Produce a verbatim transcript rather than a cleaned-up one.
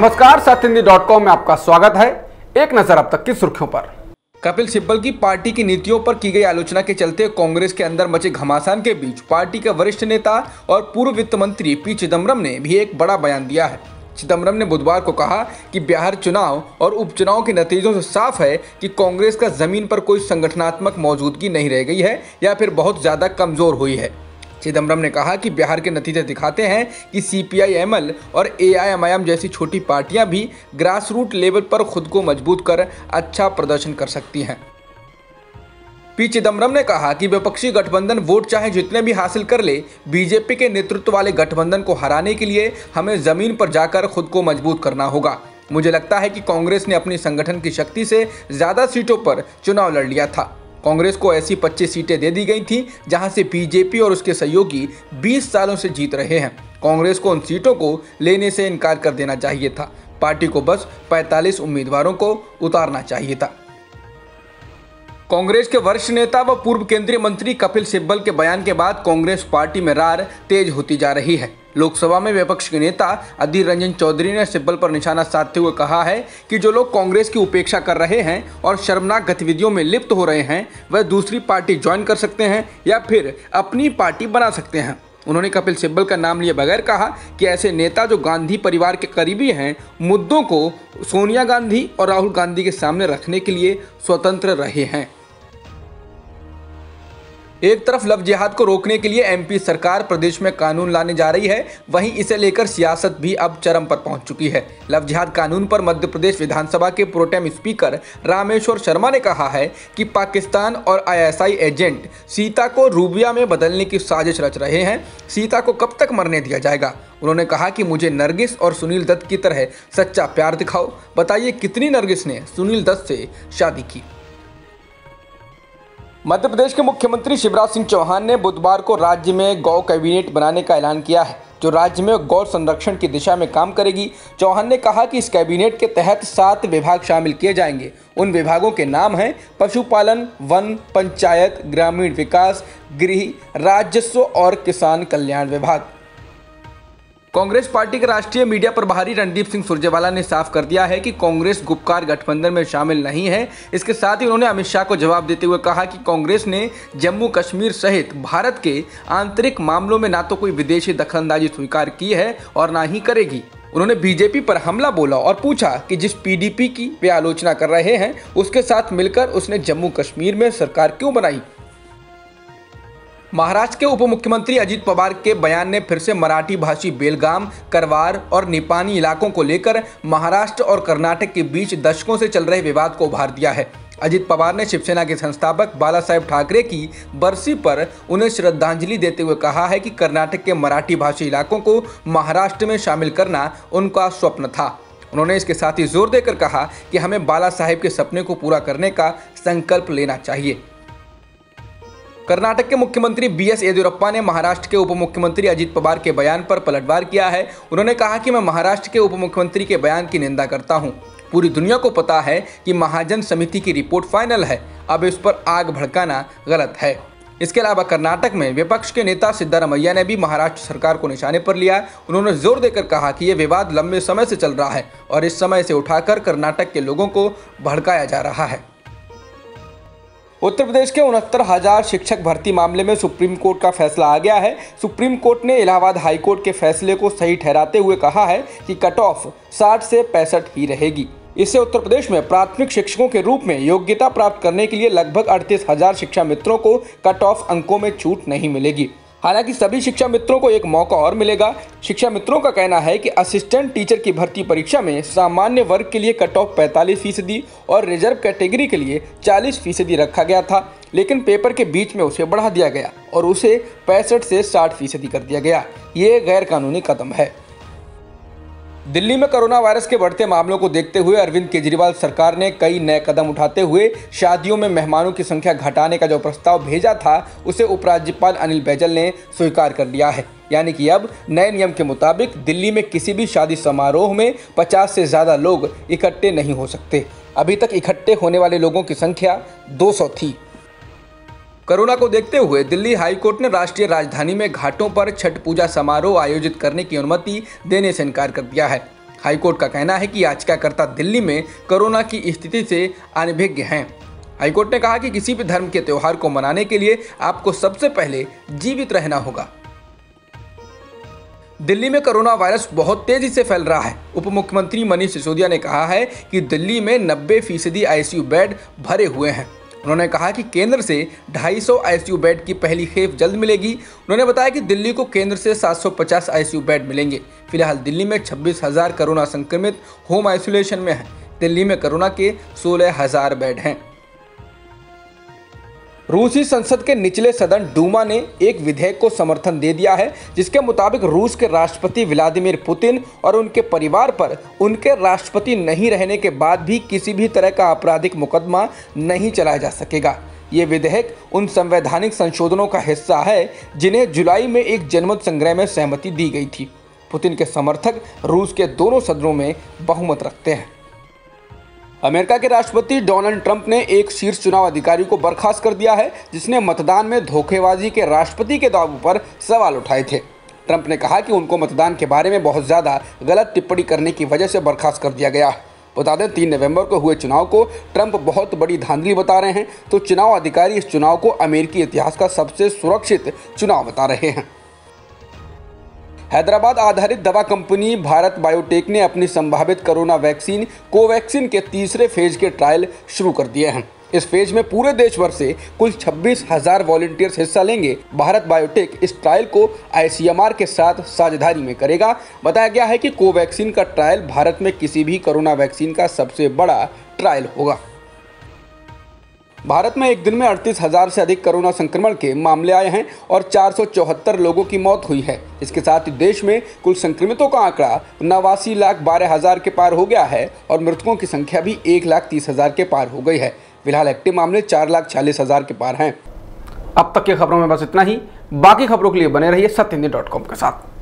नमस्कार, सत्य Hindi dot com में आपका स्वागत है। एक नजर अब तक की सुर्खियों पर। कपिल सिब्बल की पार्टी की नीतियों पर की गई आलोचना के चलते कांग्रेस के अंदर मचे घमासान के बीच पार्टी के वरिष्ठ नेता और पूर्व वित्त मंत्री पी चिदम्बरम ने भी एक बड़ा बयान दिया है। चिदम्बरम ने बुधवार को कहा कि बिहार चुनाव और उपचुनाव के नतीजों से साफ है कि कांग्रेस का जमीन पर कोई संगठनात्मक मौजूदगी नहीं रह गई है या फिर बहुत ज्यादा कमजोर हुई है। चिदम्बरम ने कहा कि बिहार के नतीजे दिखाते हैं कि सीपीआई एमएल और एआईएमआईएम जैसी छोटी पार्टियां भी ग्रास रूट लेवल पर खुद को मजबूत कर अच्छा प्रदर्शन कर सकती हैं। पी चिदम्बरम ने कहा कि विपक्षी गठबंधन वोट चाहे जितने भी हासिल कर ले, बीजेपी के नेतृत्व वाले गठबंधन को हराने के लिए हमें जमीन पर जाकर खुद को मजबूत करना होगा। मुझे लगता है कि कांग्रेस ने अपनी संगठन की शक्ति से ज्यादा सीटों पर चुनाव लड़ लिया था। कांग्रेस को ऐसी पच्चीस सीटें दे दी गई थी जहां से बीजेपी और उसके सहयोगी बीस सालों से जीत रहे हैं। कांग्रेस को उन सीटों को लेने से इनकार कर देना चाहिए था। पार्टी को बस पैंतालीस उम्मीदवारों को उतारना चाहिए था। कांग्रेस के वरिष्ठ नेता व पूर्व केंद्रीय मंत्री कपिल सिब्बल के बयान के बाद कांग्रेस पार्टी में रार तेज होती जा रही है। लोकसभा में विपक्ष के नेता अधीर रंजन चौधरी ने सिब्बल पर निशाना साधते हुए कहा है कि जो लोग कांग्रेस की उपेक्षा कर रहे हैं और शर्मनाक गतिविधियों में लिप्त हो रहे हैं, वह दूसरी पार्टी ज्वाइन कर सकते हैं या फिर अपनी पार्टी बना सकते हैं। उन्होंने कपिल सिब्बल का नाम लिए बगैर कहा कि ऐसे नेता जो गांधी परिवार के करीबी हैं, मुद्दों को सोनिया गांधी और राहुल गांधी के सामने रखने के लिए स्वतंत्र रहे हैं। एक तरफ लव जिहाद को रोकने के लिए एमपी सरकार प्रदेश में कानून लाने जा रही है, वहीं इसे लेकर सियासत भी अब चरम पर पहुंच चुकी है। लव जिहाद कानून पर मध्य प्रदेश विधानसभा के प्रोटेम स्पीकर रामेश्वर शर्मा ने कहा है कि पाकिस्तान और आईएसआई एजेंट सीता को रूबिया में बदलने की साजिश रच रहे हैं। सीता को कब तक मरने दिया जाएगा? उन्होंने कहा कि मुझे नरगिस और सुनील दत्त की तरह सच्चा प्यार दिखाओ। बताइए कितनी नरगिस ने सुनील दत्त से शादी की? मध्य प्रदेश के मुख्यमंत्री शिवराज सिंह चौहान ने बुधवार को राज्य में गौ कैबिनेट बनाने का ऐलान किया है, जो राज्य में गौ संरक्षण की दिशा में काम करेगी। चौहान ने कहा कि इस कैबिनेट के तहत सात विभाग शामिल किए जाएंगे। उन विभागों के नाम हैं पशुपालन, वन, पंचायत, ग्रामीण विकास, गृह, राजस्व और किसान कल्याण विभाग। कांग्रेस पार्टी के राष्ट्रीय मीडिया प्रभारी रणदीप सिंह सुरजेवाला ने साफ कर दिया है कि कांग्रेस गुपकार गठबंधन में शामिल नहीं है। इसके साथ ही उन्होंने अमित शाह को जवाब देते हुए कहा कि कांग्रेस ने जम्मू कश्मीर सहित भारत के आंतरिक मामलों में ना तो कोई विदेशी दखलंदाजी स्वीकार की है और ना ही करेगी। उन्होंने बीजेपी पर हमला बोला और पूछा कि जिस पीडीपी की वे आलोचना कर रहे हैं, उसके साथ मिलकर उसने जम्मू कश्मीर में सरकार क्यों बनाई? महाराष्ट्र के उप मुख्यमंत्री अजित पवार के बयान ने फिर से मराठी भाषी बेलगाम, करवार और निपानी इलाकों को लेकर महाराष्ट्र और कर्नाटक के बीच दशकों से चल रहे विवाद को उभार दिया है। अजित पवार ने शिवसेना के संस्थापक बाला साहेब ठाकरे की बरसी पर उन्हें श्रद्धांजलि देते हुए कहा है कि कर्नाटक के मराठी भाषी इलाकों को महाराष्ट्र में शामिल करना उनका स्वप्न था। उन्होंने इसके साथ ही जोर देकर कहा कि हमें बाला साहेब के सपने को पूरा करने का संकल्प लेना चाहिए। कर्नाटक के मुख्यमंत्री बी एस येदियुरप्पा ने महाराष्ट्र के उप मुख्यमंत्री अजित पवार के बयान पर पलटवार किया है। उन्होंने कहा कि मैं महाराष्ट्र के उप मुख्यमंत्री के बयान की निंदा करता हूं। पूरी दुनिया को पता है कि महाजन समिति की रिपोर्ट फाइनल है, अब इस पर आग भड़काना गलत है। इसके अलावा कर्नाटक में विपक्ष के नेता सिद्धारमैया ने भी महाराष्ट्र सरकार को निशाने पर लिया। उन्होंने जोर देकर कहा कि यह विवाद लंबे समय से चल रहा है और इस समय से उठाकर कर्नाटक के लोगों को भड़काया जा रहा है। उत्तर प्रदेश के उनहत्तर हजार शिक्षक भर्ती मामले में सुप्रीम कोर्ट का फैसला आ गया है। सुप्रीम कोर्ट ने इलाहाबाद हाई कोर्ट के फैसले को सही ठहराते हुए कहा है कि कट ऑफ साठ से पैंसठ ही रहेगी। इससे उत्तर प्रदेश में प्राथमिक शिक्षकों के रूप में योग्यता प्राप्त करने के लिए लगभग अड़तीस हजार शिक्षा मित्रों को कट ऑफ अंकों में छूट नहीं मिलेगी। हालांकि सभी शिक्षा मित्रों को एक मौका और मिलेगा। शिक्षा मित्रों का कहना है कि असिस्टेंट टीचर की भर्ती परीक्षा में सामान्य वर्ग के लिए कट ऑफ पैंतालीस फीसदी और रिजर्व कैटेगरी के लिए चालीस फीसदी रखा गया था, लेकिन पेपर के बीच में उसे बढ़ा दिया गया और उसे पैंसठ से साठ फीसदी कर दिया गया। ये गैर कानूनी कदम है। दिल्ली में कोरोना वायरस के बढ़ते मामलों को देखते हुए अरविंद केजरीवाल सरकार ने कई नए कदम उठाते हुए शादियों में मेहमानों की संख्या घटाने का जो प्रस्ताव भेजा था, उसे उपराज्यपाल अनिल बैजल ने स्वीकार कर लिया है। यानी कि अब नए नियम के मुताबिक दिल्ली में किसी भी शादी समारोह में पचास से ज़्यादा लोग इकट्ठे नहीं हो सकते। अभी तक इकट्ठे होने वाले लोगों की संख्या दो सौ थी। कोरोना को देखते हुए दिल्ली हाई कोर्ट ने राष्ट्रीय राजधानी में घाटों पर छठ पूजा समारोह आयोजित करने की अनुमति देने से इनकार कर दिया है। हाईकोर्ट का कहना है कि याचिकाकर्ता दिल्ली में कोरोना की स्थिति से अनभिज्ञ हैं। हाईकोर्ट ने कहा कि किसी भी धर्म के त्योहार को मनाने के लिए आपको सबसे पहले जीवित रहना होगा। दिल्ली में कोरोना वायरस बहुत तेजी से फैल रहा है। उप मुख्यमंत्री मनीष सिसोदिया ने कहा है कि दिल्ली में नब्बे फीसदी आईसीयू बेड भरे हुए हैं। उन्होंने कहा कि केंद्र से ढाई सौ आईसीयू बेड की पहली खेप जल्द मिलेगी। उन्होंने बताया कि दिल्ली को केंद्र से सात सौ पचास आईसीयू बेड मिलेंगे। फिलहाल दिल्ली में छब्बीस हजार कोरोना संक्रमित होम आइसोलेशन में हैं। दिल्ली में कोरोना के सोलह हजार बेड हैं। रूसी संसद के निचले सदन डूमा ने एक विधेयक को समर्थन दे दिया है, जिसके मुताबिक रूस के राष्ट्रपति व्लादिमीर पुतिन और उनके परिवार पर उनके राष्ट्रपति नहीं रहने के बाद भी किसी भी तरह का आपराधिक मुकदमा नहीं चलाया जा सकेगा। ये विधेयक उन संवैधानिक संशोधनों का हिस्सा है जिन्हें जुलाई में एक जनमत संग्रह में सहमति दी गई थी। पुतिन के समर्थक रूस के दोनों सदनों में बहुमत रखते हैं। अमेरिका के राष्ट्रपति डोनाल्ड ट्रंप ने एक शीर्ष चुनाव अधिकारी को बर्खास्त कर दिया है, जिसने मतदान में धोखेबाजी के राष्ट्रपति के दावों पर सवाल उठाए थे। ट्रंप ने कहा कि उनको मतदान के बारे में बहुत ज़्यादा गलत टिप्पणी करने की वजह से बर्खास्त कर दिया गया है। बता दें, तीन नवंबर को हुए चुनाव को ट्रंप बहुत बड़ी धांधली बता रहे हैं, तो चुनाव अधिकारी इस चुनाव को अमेरिकी इतिहास का सबसे सुरक्षित चुनाव बता रहे हैं। हैदराबाद आधारित दवा कंपनी भारत बायोटेक ने अपनी संभावित कोरोना वैक्सीन कोवैक्सीन के तीसरे फेज के ट्रायल शुरू कर दिए हैं। इस फेज में पूरे देश भर से कुल छब्बीस हजार वॉलंटियर्स हिस्सा लेंगे। भारत बायोटेक इस ट्रायल को आईसीएमआर के साथ साझेदारी में करेगा। बताया गया है कि कोवैक्सीन का ट्रायल भारत में किसी भी कोरोना वैक्सीन का सबसे बड़ा ट्रायल होगा। भारत में एक दिन में अड़तीस हजार से अधिक कोरोना संक्रमण के मामले आए हैं और चार सौ चौहत्तर लोगों की मौत हुई है। इसके साथ ही देश में कुल संक्रमितों का आंकड़ा नवासी लाख बारह हजार के पार हो गया है और मृतकों की संख्या भी एक लाख तीस हजार के पार हो गई है। फिलहाल एक्टिव मामले चार लाख छियालीस हजार के पार हैं। अब तक की खबरों में बस इतना ही। बाकी खबरों के लिए बने रहिए सत्य हिंदी डॉट कॉम के साथ।